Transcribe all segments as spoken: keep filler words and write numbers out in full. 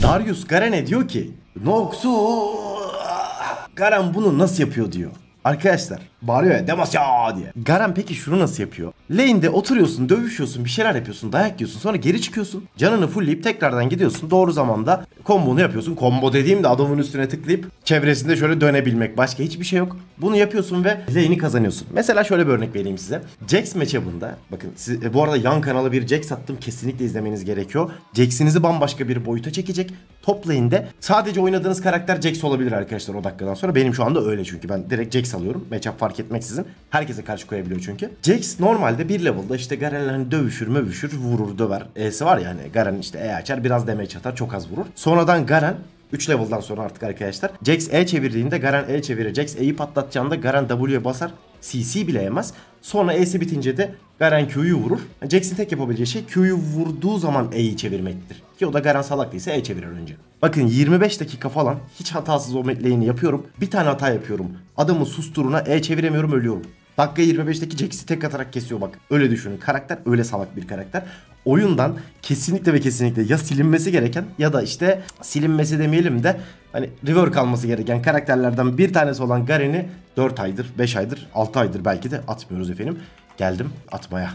Darius Garen'e diyor ki Noxu Garen bunu nasıl yapıyor diyor. Arkadaşlar bağırıyor ya Demos ya diye. Garen peki şunu nasıl yapıyor? Lane'de oturuyorsun, dövüşüyorsun, bir şeyler yapıyorsun, dayak yiyorsun, sonra geri çıkıyorsun. Canını fullleyip tekrardan gidiyorsun. Doğru zamanda kombonu yapıyorsun. Combo dediğimde adamın üstüne tıklayıp çevresinde şöyle dönebilmek. Başka hiçbir şey yok. Bunu yapıyorsun ve lane'i kazanıyorsun. Mesela şöyle bir örnek vereyim size. Jax matchup'ında bakın siz, e, bu arada yan kanala bir Jax attım. Kesinlikle izlemeniz gerekiyor. Jax'inizi bambaşka bir boyuta çekecek. Top lane'de sadece oynadığınız karakter Jax olabilir arkadaşlar o dakikadan sonra. Benim şu anda öyle çünkü ben direkt Jax alıyorum. Matchup fark etmeksizin. Herkese karşı koyabiliyor çünkü. Jax normalde bir level'da işte Garen'le hani dövüşür mövüşür, vurur, döver. E'si var ya hani Garen işte E açar, biraz damage atar, çok az vurur. Sonradan Garen üç level'dan sonra artık arkadaşlar Jax E çevirdiğinde Garen E çevirir. Jax E'yi patlatacağında Garen W'ye basar. C C bile yemez. Sonra E'si bitince de Garen Q'yu vurur. Jax'in tek yapabileceği şey Q'yu vurduğu zaman E'yi çevirmektir. Ki o da Garen salak değilse E çevirir önce. Bakın yirmi beş dakika falan hiç hatasız o lane'i yapıyorum. Bir tane hata yapıyorum. Adamın susturuna E çeviremiyorum, ölüyorum. Dakika yirmi beşteki Jax'i tek atarak kesiyor bak. Öyle düşünün. Karakter öyle salak bir karakter. Oyundan kesinlikle ve kesinlikle ya silinmesi gereken ya da işte silinmesi demeyelim de hani rework alması gereken karakterlerden bir tanesi olan Garen'i dört aydır, beş aydır, altı aydır belki de atmıyoruz efendim. Geldim atmaya.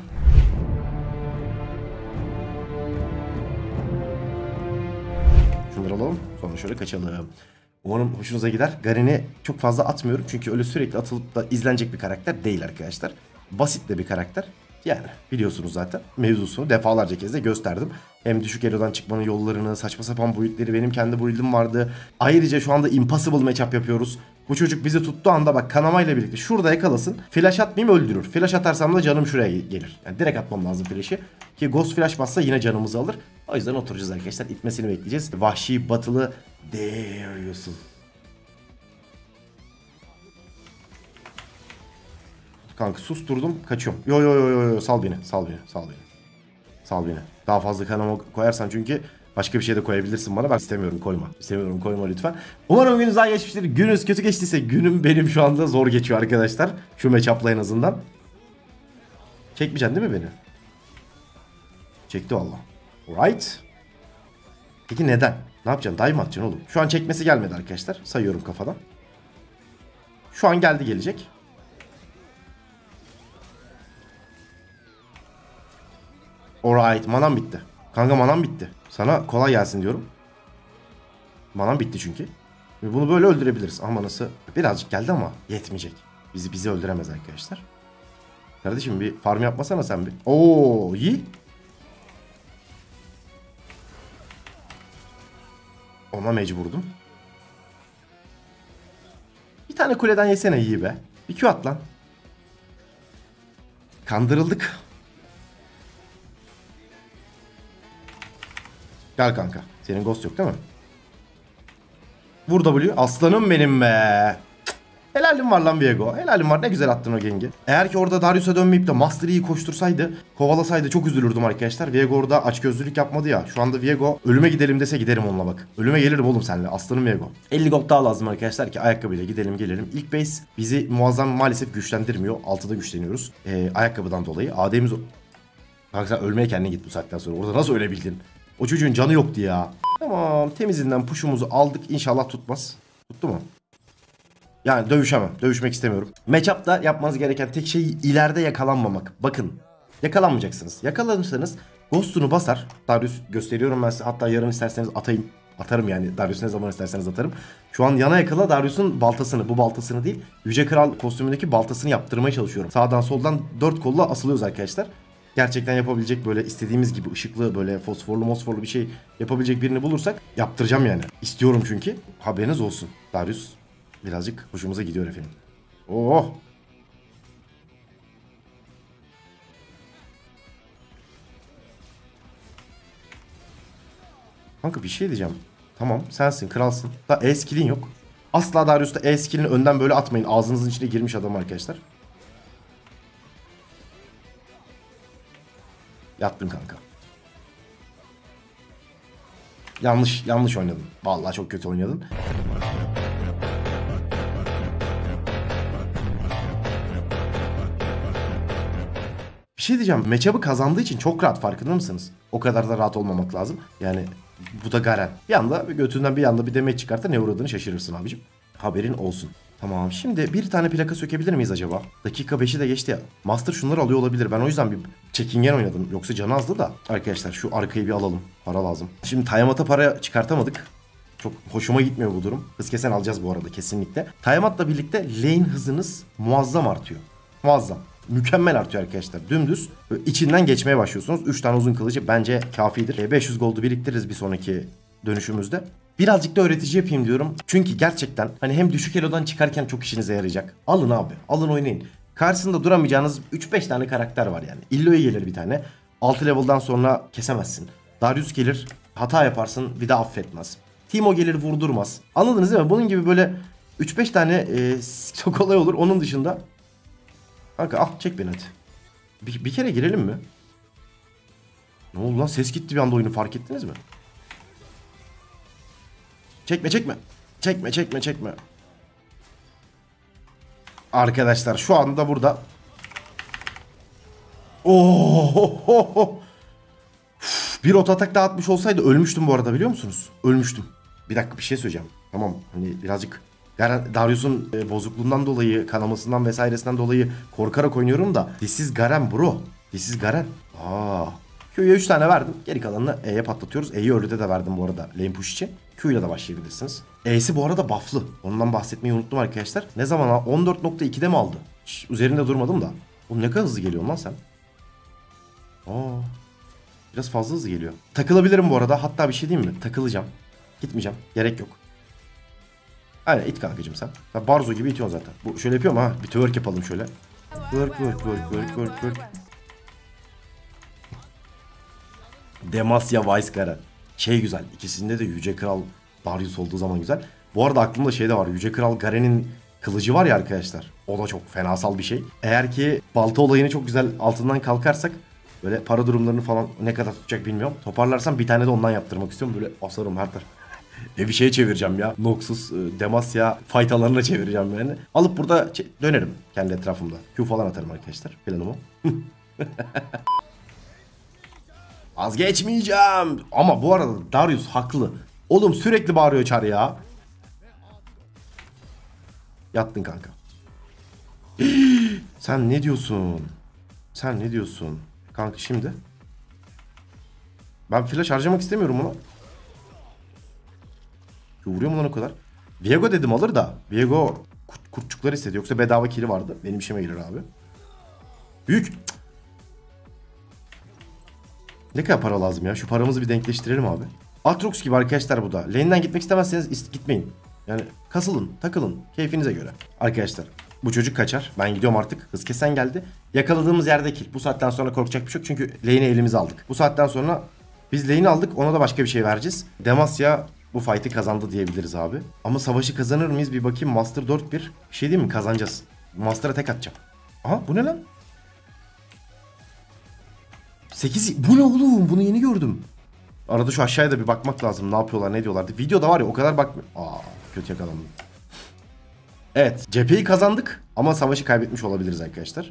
Şunları alalım. Sonra şöyle kaçalım. Umarım hoşunuza gider. Garen'i çok fazla atmıyorum. Çünkü öyle sürekli atılıp da izlenecek bir karakter değil arkadaşlar. Basit de bir karakter. Yani biliyorsunuz zaten mevzusunu defalarca kez de gösterdim. Hem düşük elo'dan çıkmanın yollarını, saçma sapan build'leri, benim kendi build'im vardı. Ayrıca şu anda impossible matchup yapıyoruz. Bu çocuk bizi tuttuğu anda bak kanamayla birlikte şurada yakalasın. Flash atmayayım öldürür. Flash atarsam da canım şuraya gelir. Yani direkt atmam lazım flash'i. Ki ghost flash bassa yine canımızı alır. O yüzden oturacağız arkadaşlar. İtmesini bekleyeceğiz. Vahşi batılı Darius'un. Kanka susturdum, kaçıyorum. Yo yo yo yo yo sal beni, sal beni, sal beni. Sal beni. Daha fazla kanama koyarsan çünkü başka bir şey de koyabilirsin bana. Ben istemiyorum, koyma. İstemiyorum, koyma lütfen. Umarım gününüz daha geçmiştir. Gününüz kötü geçtiyse günüm benim şu anda zor geçiyor arkadaşlar. Şu matchup'la en azından. Çekmeyeceksin değil mi beni? Çekti valla. Alright. Peki neden? Ne yapacaksın? Dive mı atacaksın oğlum? Şu an çekmesi gelmedi arkadaşlar. Sayıyorum kafadan. Şu an geldi gelecek. Alright, manam bitti. Kanka manam bitti. Sana kolay gelsin diyorum. Manam bitti çünkü. Bunu böyle öldürebiliriz. Ama nasıl? Birazcık geldi ama yetmeyecek. Bizi bizi öldüremez arkadaşlar. Kardeşim bir farm yapmasana sen bir. Oo, iyi. Ona mecburdum. Bir tane kuleden yesene iyi be. Bir Q at lan. Kandırıldık. Gel kanka. Senin ghost yok değil mi? Vur W. Aslanım benim be. Helalim var lan Viego. Helalim var. Ne güzel attın o gengi. Eğer ki orada Darius'a dönmeyip de Master Yi'yi koştursaydı, kovalasaydı çok üzülürdüm arkadaşlar. Viego orada açgözlülük yapmadı ya. Şu anda Viego ölüme gidelim dese giderim onunla bak. Ölüme gelirim oğlum seninle. Aslanım Viego. elli gold daha lazım arkadaşlar ki ayakkabıyla gidelim gelelim. İlk base bizi muazzam maalesef güçlendirmiyor. altıda güçleniyoruz. Ee, ayakkabıdan dolayı. A D'miz... Kanka sen ölmeye kendine git bu saatten sonra. Orada nasıl ölebildin? O çocuğun canı yoktu ya. Tamam, temizinden push'umuzu aldık. İnşallah tutmaz. Tuttu mu? Yani dövüşemem. Dövüşmek istemiyorum. Matchup'ta yapmanız gereken tek şey ileride yakalanmamak. Bakın. Yakalanmayacaksınız. Yakalanırsanız Ghost'unu basar. Darius gösteriyorum ben size. Hatta yarın isterseniz atayım. Atarım yani. Darius ne zaman isterseniz atarım. Şu an yana yakala Darius'un baltasını. Bu baltasını değil. Yüce Kral kostümündeki baltasını yaptırmaya çalışıyorum. Sağdan soldan dört kolla asılıyoruz arkadaşlar. Gerçekten yapabilecek böyle istediğimiz gibi ışıklı böyle fosforlu mosforlu bir şey yapabilecek birini bulursak yaptıracağım yani. İstiyorum çünkü. Haberiniz olsun. Darius birazcık hoşumuza gidiyor efendim. Oh. Kanka bir şey diyeceğim. Tamam sensin kralsın. Da E skill'in yok. Asla Darius'ta E skill'ini önden böyle atmayın. Ağzınızın içine girmiş adam arkadaşlar. Yattım kanka. Yanlış yanlış oynadın. Vallahi çok kötü oynadın. Bir şey diyeceğim. Matchup'ı kazandığı için çok rahat, farkında mısınız? O kadar da rahat olmamak lazım. Yani bu da Garen. Bir anda götünden bir anda bir demet çıkartır, ne uğradığını şaşırırsın abicim. Haberin olsun. Tamam, şimdi bir tane plaka sökebilir miyiz acaba? Dakika beşi de geçti ya. Master şunları alıyor olabilir. Ben o yüzden bir çekingen oynadım. Yoksa canı azdı da. Arkadaşlar şu arkayı bir alalım. Para lazım. Şimdi Tiamat'a para çıkartamadık. Çok hoşuma gitmiyor bu durum. Hız kesen alacağız bu arada kesinlikle. Tiamat'la birlikte lane hızınız muazzam artıyor. Muazzam. Mükemmel artıyor arkadaşlar. Dümdüz içinden geçmeye başlıyorsunuz. üç tane uzun kılıcı bence kafidir. beş yüz gold'u biriktiririz bir sonraki dönüşümüzde. Birazcık da öğretici yapayım diyorum. Çünkü gerçekten hani hem düşük elo'dan çıkarken çok işinize yarayacak. Alın abi. Alın oynayın. Karşısında duramayacağınız üç beş tane karakter var yani. Illoy gelir bir tane. altı level'dan sonra kesemezsin. Darius gelir. Hata yaparsın. Bir de affetmez. Teemo gelir vurdurmaz. Anladınız değil mi? Bunun gibi böyle üç beş tane e, çok kolay olur. Onun dışında kanka al çek beni hadi. Bir, bir kere girelim mi? Ne oldu lan? Ses gitti bir anda, oyunu fark ettiniz mi? Çekme çekme. Çekme çekme çekme. Arkadaşlar şu anda burada. Oh, bir ot atak daha atmış olsaydı ölmüştüm bu arada, biliyor musunuz? Ölmüştüm. Bir dakika, bir şey söyleyeceğim. Tamam, hani birazcık Darius'un e, bozukluğundan dolayı, kanamasından vesairesinden dolayı korkarak oynuyorum da. This is Garen bro. This is Garen. Aa. Q'ya üç tane verdim. Geri kalanını E'ye patlatıyoruz. E'yi early'de de verdim bu arada lane push için. Q ile de başlayabilirsiniz. E'si bu arada buff'lı. Ondan bahsetmeyi unuttum arkadaşlar. Ne zaman ha? on dört nokta ikide mi aldı? Hiç üzerinde durmadım da. Oğlum ne kadar hızlı geliyor lan sen. Aa. Biraz fazla hızlı geliyor. Takılabilirim bu arada. Hatta bir şey diyeyim mi? Takılacağım. Gitmeyeceğim. Gerek yok. Aynen it kankacım sen. Sen Barzo gibi itiyorsun zaten. Bu şöyle yapıyorum ha. Bir twerk yapalım şöyle. Twerk twerk twerk twerk twerk twerk. Demacia Vice Garen. Şey güzel. İkisinde de Yüce Kral Darius olduğu zaman güzel. Bu arada aklımda şey de var. Yüce Kral Garen'in kılıcı var ya arkadaşlar. O da çok fenasal bir şey. Eğer ki balta olayını çok güzel altından kalkarsak, böyle para durumlarını falan ne kadar tutacak bilmiyorum. Toparlarsam bir tane de ondan yaptırmak istiyorum. Böyle asarım her taraf. E bir şeye çevireceğim ya. Noxus, Demacia fight alanına çevireceğim yani. Alıp burada dönerim kendi etrafımda. Q falan atarım arkadaşlar. Planım o. Vazgeçmeyeceğim. Ama bu arada Darius haklı. Oğlum sürekli bağırıyor çar ya. Yattın kanka. Sen ne diyorsun? Sen ne diyorsun? Kanka şimdi. Ben flash harcamak istemiyorum ona. Vuruyor mu lan o kadar? Viego dedim alır da. Viego kurt, kurtçuklar istedi. Yoksa bedava kili vardı. Benim işime gelir abi. Büyük. Cık. Ne kadar para lazım ya? Şu paramızı bir denkleştirelim abi. Aatrox gibi arkadaşlar bu da. Lane'den gitmek istemezseniz gitmeyin. Yani kasılın, takılın. Keyfinize göre. Arkadaşlar bu çocuk kaçar. Ben gidiyorum artık. Hız kesen geldi. Yakaladığımız yerde kill. Bu saatten sonra korkacak bir şey yok. Çünkü lane'i elimize aldık. Bu saatten sonra biz lane'i aldık. Ona da başka bir şey vereceğiz. Demacia bu fight'i kazandı diyebiliriz abi. Ama savaşı kazanır mıyız? Bir bakayım. Master dört bir. Bir şey değil mi? Kazanacağız. Master'a tek atacağım. Aha bu ne lan? sekiz. Bu ne oğlum? Bunu yeni gördüm. Arada şu aşağıya da bir bakmak lazım. Ne yapıyorlar, ne diyorlardı. Videoda var ya o kadar bakmıyor. Aa, kötü yakalandım. Evet, cepheyi kazandık ama savaşı kaybetmiş olabiliriz arkadaşlar.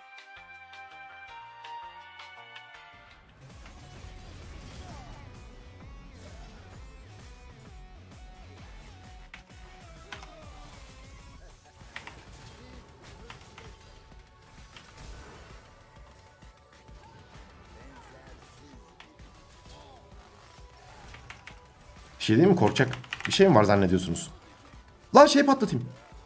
Bir şey değil mi? Korkacak bir şey mi var zannediyorsunuz? Lan şey patlatayım.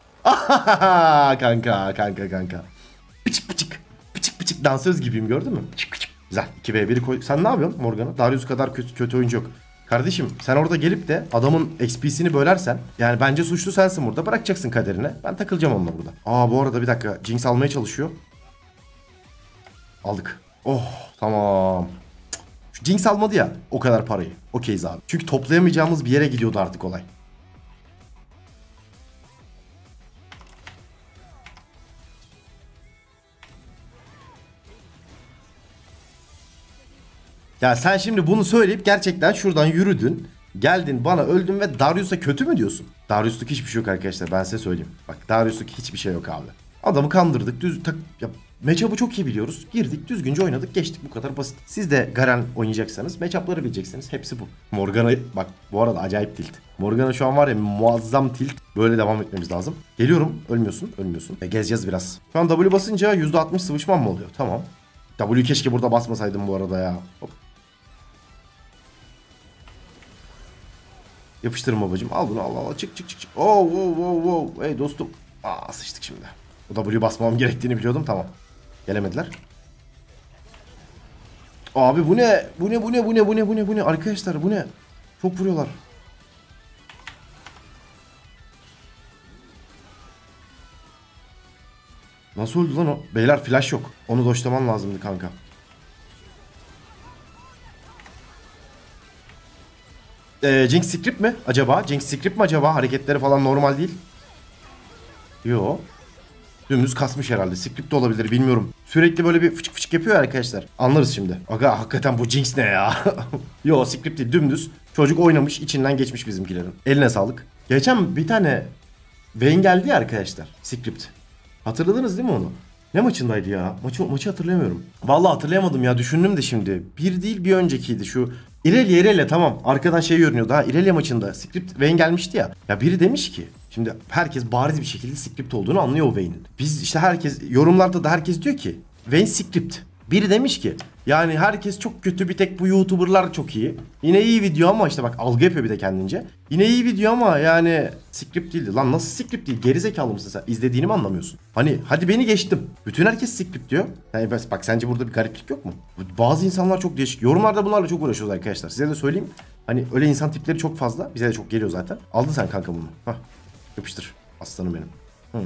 kanka kanka kanka. Pıçık pıçık. Pıçık pıçık dansöz gibiyim, gördün mü? Pıçık pıçık. Güzel. iki ve biri koy. Sen ne yapıyorsun Morgana? Darius kadar kötü, kötü oyuncu yok. Kardeşim sen orada gelip de adamın X P'sini bölersen, yani bence suçlu sensin burada. Bırakacaksın kaderine. Ben takılacağım onunla burada. Aa bu arada bir dakika. Jinx almaya çalışıyor. Aldık. Oh tamam. Şu Jinx almadı ya o kadar parayı. Okeyiz abi. Çünkü toplayamayacağımız bir yere gidiyordu artık olay. Ya sen şimdi bunu söyleyip gerçekten şuradan yürüdün. Geldin bana öldün ve Darius'a kötü mü diyorsun? Darius'luk hiçbir şey yok arkadaşlar, ben size söyleyeyim. Bak Darius'luk hiçbir şey yok abi. Adamı kandırdık düz tak... Ya Matchup'ı çok iyi biliyoruz. Girdik, düzgünce oynadık, geçtik, bu kadar basit. Siz de Garen oynayacaksanız matchup'ları bileceksiniz. Hepsi bu. Morgana bak bu arada acayip tilt. Morgana şu an var ya muazzam tilt. Böyle devam etmemiz lazım. Geliyorum. Ölmüyorsun. Ölmüyorsun. E, gezeceğiz biraz. Şu an W basınca yüzde altmış sıvışmam mı oluyor? Tamam. W keşke burada basmasaydım bu arada ya. Hop. Yapıştırın babacım. Al bunu al al. Çık çık çık. çık. Oh, oh, oh, oh. Hey dostum. Aa sıçtık şimdi. O W basmam gerektiğini biliyordum. Tamam. Gelemediler. Abi bu ne? Bu ne? Bu ne? Bu ne? Bu ne? Bu ne? Bu ne? Arkadaşlar bu ne? Çok vuruyorlar. Nasıl öldü lan o? Beyler flash yok. Onu doşlaman lazımdı kanka. Ee, Jinx script mi acaba? Jinx script mi acaba? Hareketleri falan normal değil. Yo. Dümdüz kasmış herhalde. Script de olabilir bilmiyorum. Sürekli böyle bir fıçık fıçık yapıyor arkadaşlar. Anlarız şimdi. Aga hakikaten bu Jinx ne ya? Yo script değil dümdüz. Çocuk oynamış içinden geçmiş bizimkilerin. Eline sağlık. Geçen bir tane Vayne geldi ya arkadaşlar. Script. Hatırladınız değil mi onu? Ne maçındaydı ya? Maçı, maçı hatırlamıyorum. Vallahi hatırlayamadım ya. Düşündüm de şimdi. Bir değil bir öncekiydi şu. İrelia İrelia tamam. Arkadan şey görünüyordu ha. İrelia maçında. Script Vayne gelmişti ya. Ya biri demiş ki. Şimdi herkes bariz bir şekilde script olduğunu anlıyor o Vayne'in. Biz işte herkes yorumlarda da herkes diyor ki Vayne script. Biri demiş ki yani herkes çok kötü bir tek bu YouTuber'lar çok iyi. Yine iyi video ama işte bak algı yapıyor bir de kendince. Yine iyi video ama yani script değildi. Lan nasıl script değil? Gerizekalı mısın sen? İzlediğini mi anlamıyorsun? Hani hadi beni geçtim. Bütün herkes script diyor. Yani bak sence burada bir gariplik yok mu? Bazı insanlar çok değişik. Yorumlarda bunlarla çok uğraşıyoruz arkadaşlar. Size de söyleyeyim. Hani öyle insan tipleri çok fazla. Bize de çok geliyor zaten. Aldın sen kanka bunu. Hah. Yapıştır. Aslanım benim. Hmm.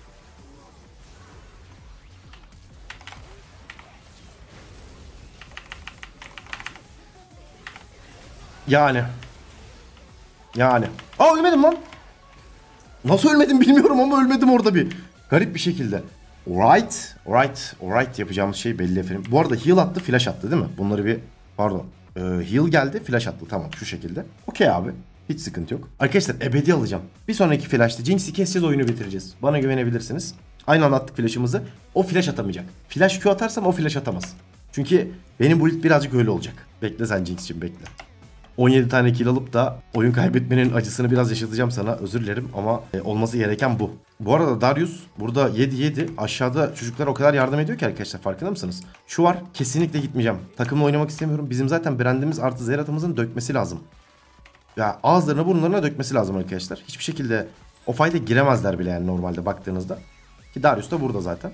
Yani. Yani. Aa ölmedim lan. Nasıl ölmedim bilmiyorum ama ölmedim orada bir. Garip bir şekilde. Alright. Alright. Alright yapacağımız şey belli efendim. Bu arada heal attı, flash attı değil mi? Bunları bir pardon. Ee, heal geldi, flash attı. Tamam şu şekilde. Okey abi. Hiç sıkıntı yok. Arkadaşlar ebedi alacağım. Bir sonraki flash'ta Jinx'i keseceğiz, oyunu bitireceğiz. Bana güvenebilirsiniz. Aynı anda attık flash'ımızı. O flash atamayacak. Flash Q atarsam o flash atamaz. Çünkü benim build birazcık öyle olacak. Bekle sen Jinx'cim bekle. on yedi tane kill alıp da oyun kaybetmenin acısını biraz yaşatacağım sana. Özür dilerim ama e, olması gereken bu. Bu arada Darius burada yedi yedi. Aşağıda çocuklar o kadar yardım ediyor ki arkadaşlar, farkında mısınız? Şu var, kesinlikle gitmeyeceğim. Takımla oynamak istemiyorum. Bizim zaten brandimiz artı Zerat'ımızın dökmesi lazım. Ya ağızlarına burunlarına dökmesi lazım arkadaşlar. Hiçbir şekilde o fight'e giremezler bile yani normalde baktığınızda. Ki Darius da burada zaten.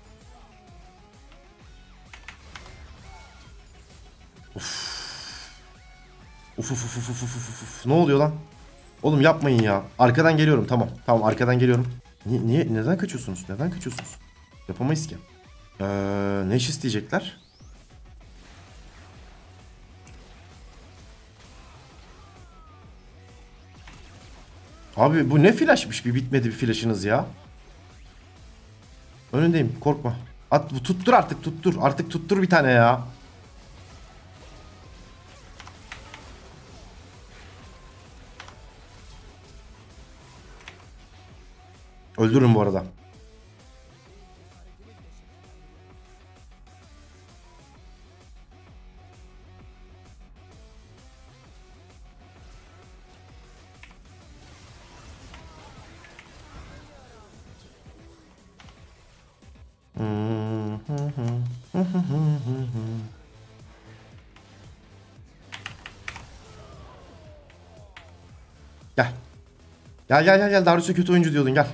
Uf. Uf uf uf uf uf uf uf. Ne oluyor lan? Oğlum yapmayın ya. Arkadan geliyorum tamam. Tamam arkadan geliyorum. Niye, niye neden kaçıyorsunuz? Neden kaçıyorsunuz? Yapamayız ki. Ee, ne iş isteyecekler? Abi bu ne flashmış, bir bitmedi bir flashınız ya. Önündeyim, korkma. At bu, tuttur artık, tuttur. Artık tuttur bir tane ya. Öldürürüm bu arada. Gel. Gel gel gel gel. Darius'a kötü oyuncu diyordun, gel.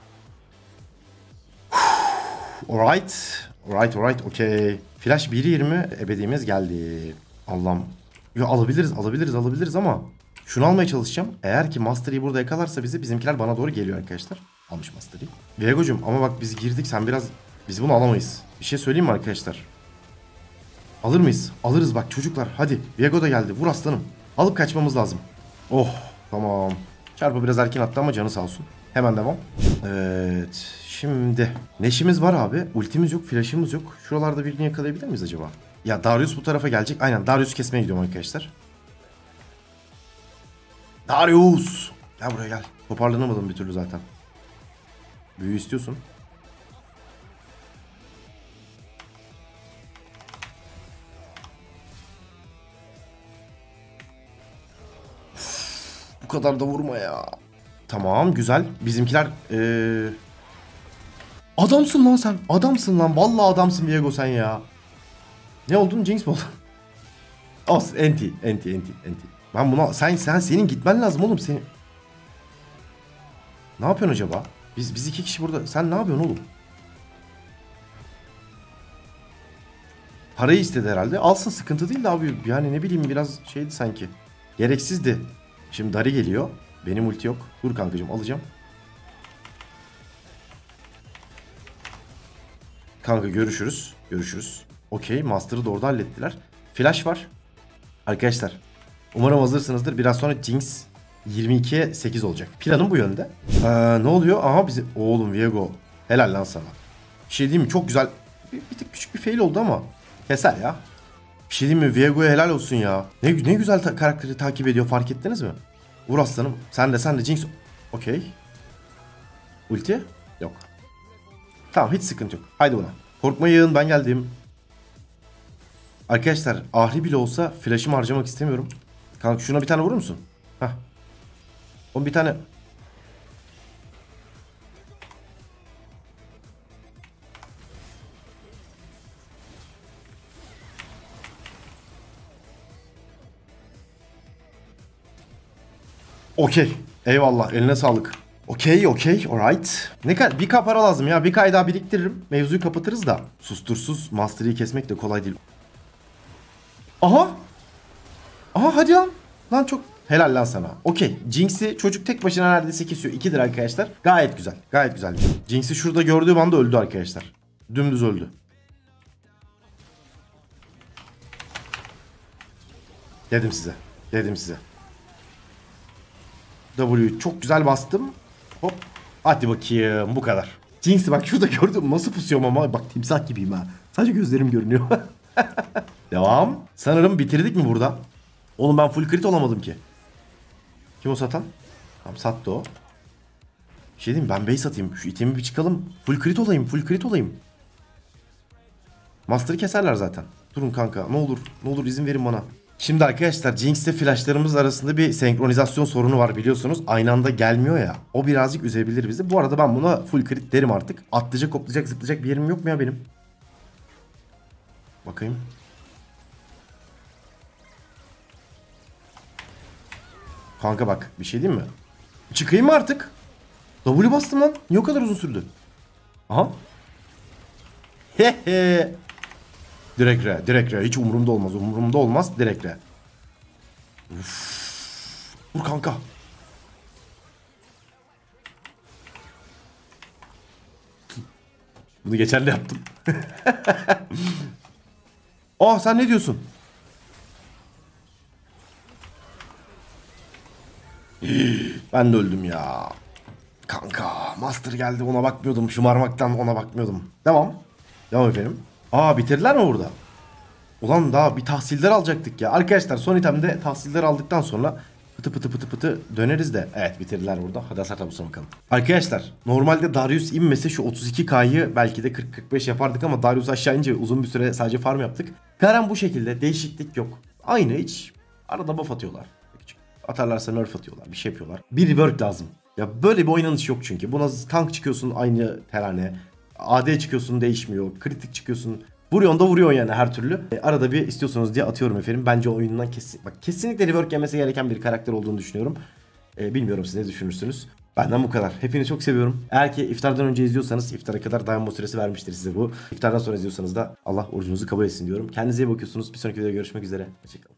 Alright. Alright alright okey. Flash bir yirmi ebediğimiz geldi. Allah'ım. Yo, alabiliriz alabiliriz alabiliriz ama şunu almaya çalışacağım. Eğer ki Master burada yakalarsa bizi, bizimkiler bana doğru geliyor arkadaşlar. Almış Master Yi. Viego'cum ama bak biz girdik, sen biraz, biz bunu alamayız. Bir şey söyleyeyim mi arkadaşlar? Alır mıyız? Alırız bak çocuklar. Hadi Viego da geldi. Vur aslanım. Alıp kaçmamız lazım. Oh tamam. Çarpı biraz erken attı ama canı sağ olsun. Hemen devam. Evet. Şimdi neşimiz var abi. Ultimiz yok, flash'ımız yok. Şuralarda birini yakalayabilir miyiz acaba? Ya Darius bu tarafa gelecek. Aynen Darius'u kesmeye gidiyorum arkadaşlar. Darius! Gel buraya gel. Toparlanamadım bir türlü zaten. Büyü istiyorsun. Bu kadar da vurma ya. Tamam güzel. Bizimkiler ee... adamsın lan sen. Adamsın lan. Vallahi adamsın Viego sen ya. Ne oldun? Jinx mi oldun? Olsun. Enti. Enti. Enti. Enti. Ben buna... Sen, sen senin gitmen lazım oğlum. Senin... Ne yapıyorsun acaba? Biz, biz iki kişi burada. Sen ne yapıyorsun oğlum? Parayı istedi herhalde. Alsın, sıkıntı değil de abi. Yani ne bileyim biraz şeydi sanki. Gereksizdi. Şimdi Dari geliyor. Benim ulti yok. Dur kankacığım alacağım. Kanka görüşürüz. Görüşürüz. Okey. Master'ı da orada hallettiler. Flash var. Arkadaşlar. Umarım hazırsınızdır. Biraz sonra Jinx yirmi ikiye sekiz olacak. Planım bu yönde. Ee, ne oluyor? Aha bizi... Oğlum Viego. Helal lan sana. Bir şey diyeyim mi? Çok güzel. Bir, bir tık küçük bir fail oldu ama. Keser ya. Bir şey diyeyim mi? Viego'ya helal olsun ya. Ne, ne güzel ta- karakteri takip ediyor. Fark ettiniz mi? Vur aslanım. Sen de sen de Jinx. Okey. Ulti? Yok. Tamam hiç sıkıntı yok. Haydi buna. Korkmayın ben geldim. Arkadaşlar ahri bile olsa flash'ımı harcamak istemiyorum. Kanka şuna bir tane vurur musun? Hah. O bir tane. Okey. Eyvallah. Eline sağlık. Okey, okey. Alright. Ne kadar? bir K para lazım ya. bir K daha biriktiririm. Mevzuyu kapatırız da. Sustursuz Master Yi kesmek de kolay değil. Aha. Aha hadi lan. Lan çok helal lan sana. Okey. Jinx'i çocuk tek başına neredeyse kesiyor. ikidir arkadaşlar. Gayet güzel. Gayet güzel. Jinx'i şurada gördüğüm anda öldü arkadaşlar. Dümdüz öldü. Dedim size. Dedim size. W'yu çok güzel bastım. Hop. Hadi bakayım bu kadar. Jinx'i bak şurada gördüm. Nasıl pusuyorum ama bak timsah gibiyim ha. Sadece gözlerim görünüyor. Devam. Sanırım bitirdik mi burada? Oğlum ben full crit olamadım ki. Kim o satan? Tamam sattı o. Bir şey diyeyim ben base atayım. Şu itemi bir çıkalım. Full crit olayım. Full crit olayım. Master'ı keserler zaten. Durun kanka ne olur. Ne olur izin verin bana. Şimdi arkadaşlar Jinx'te flashlarımız arasında bir senkronizasyon sorunu var biliyorsunuz. Aynı anda gelmiyor ya. O birazcık üzebilir bizi. Bu arada ben buna full crit derim artık. Atlayacak, hoplayacak, zıplayacak bir yerim yok mu ya benim? Bakayım. Kanka bak bir şey diyeyim mi? Çıkayım mı artık? W bastım lan. Niye o kadar uzun sürdü? Aha. Hehe. Direkt re. Direkt re. Hiç umurumda olmaz. Umurumda olmaz. Direkt re. Uf. Vur kanka. Bunu geçen de yaptım. Aa sen ne diyorsun? Ben de öldüm ya. Kanka Master geldi ona bakmıyordum. Şımarmaktan ona bakmıyordum. Devam. Devam efendim. Aa bitirdiler mi burada? Ulan daha bir tahsildar alacaktık ya. Arkadaşlar son itemde tahsildar aldıktan sonra pıtı pıtı pıtı pıtı döneriz de. Evet bitirdiler burada. Hadi hasar tabusuna bakalım. Arkadaşlar normalde Darius inmese şu otuz iki K'yı belki de kırk kırk beş yapardık ama Darius aşağı ince uzun bir süre sadece farm yaptık. Garen bu şekilde değişiklik yok. Aynı hiç. Arada buff atıyorlar. Atarlarsa nerf atıyorlar. Bir şey yapıyorlar. Bir rework lazım. Ya böyle bir oynanış yok çünkü. Buna tank çıkıyorsun aynı terane. A D çıkıyorsun değişmiyor. Kritik çıkıyorsun. Vuruyorsun da vuruyorsun yani her türlü. E, arada bir istiyorsanız diye atıyorum efendim. Bence oyundan kesin, bak kesinlikle rework yemesi gereken bir karakter olduğunu düşünüyorum. E, bilmiyorum siz ne düşünürsünüz. Benden bu kadar. Hepinizi çok seviyorum. Eğer ki iftardan önce izliyorsanız iftara kadar dayanma süresi vermiştir size bu. İftardan sonra izliyorsanız da Allah orucunuzu kabul etsin diyorum. Kendinize iyi bakıyorsunuz. Bir sonraki videoda görüşmek üzere. Hoşçakalın.